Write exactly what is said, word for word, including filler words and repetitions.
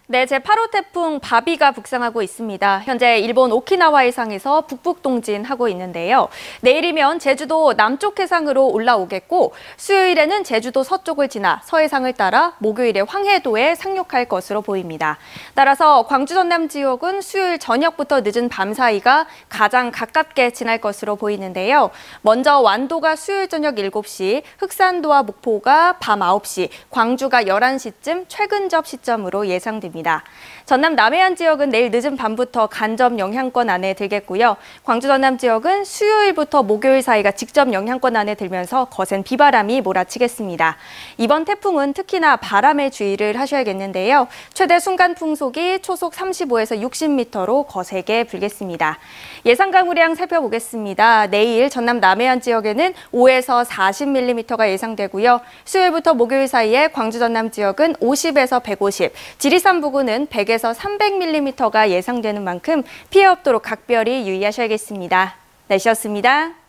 네, 제팔 호 태풍 바비가 북상하고 있습니다. 현재 일본 오키나와 해상에서 북북 동진하고 있는데요. 내일이면 제주도 남쪽 해상으로 올라오겠고 수요일에는 제주도 서쪽을 지나 서해상을 따라 목요일에 황해도에 상륙할 것으로 보입니다. 따라서 광주 전남 지역은 수요일 저녁부터 늦은 밤 사이가 가장 가깝게 지날 것으로 보이는데요. 먼저 완도가 수요일 저녁 일곱 시, 흑산도와 목포가 밤 아홉 시, 광주가 열한 시쯤 최근접 시점으로 예상됩니다. 전남 남해안 지역은 내일 늦은 밤부터 간접 영향권 안에 들겠고요. 광주 전남 지역은 수요일부터 목요일 사이가 직접 영향권 안에 들면서 거센 비바람이 몰아치겠습니다. 이번 태풍은 특히나 바람에 주의를 하셔야겠는데요. 최대 순간 풍속이 초속 삼십오에서 육십 미터로 거세게 불겠습니다. 예상 강우량 살펴보겠습니다. 내일 전남 남해안 지역에는 오에서 사십 밀리미터가 예상되고요. 수요일부터 목요일 사이에 광주 전남 지역은 오십에서 백오십, 지리산 부근은 백에서 삼백 밀리미터가 예상되는 만큼 피해 없도록 각별히 유의하셔야겠습니다. 날씨였습니다.